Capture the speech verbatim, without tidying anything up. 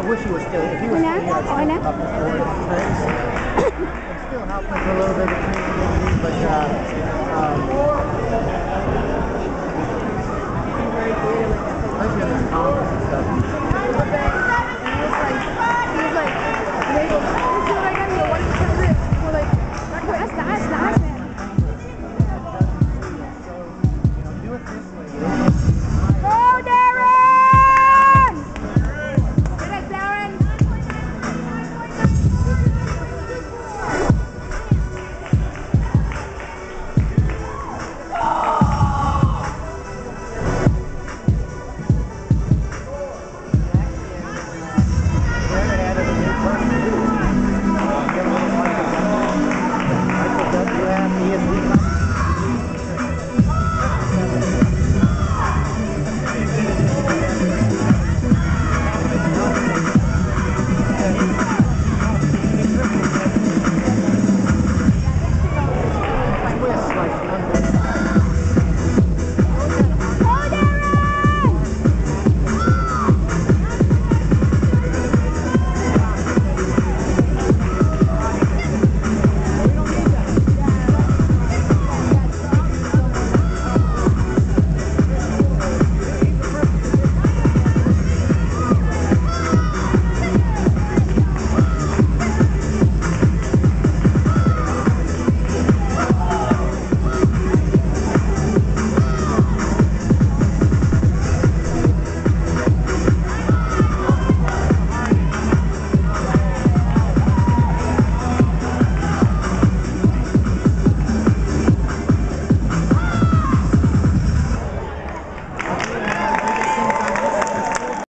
wish he was still. If he was Wala? still here, I'd Wala? step up and forward tricks. And still help him a little bit between the but uh,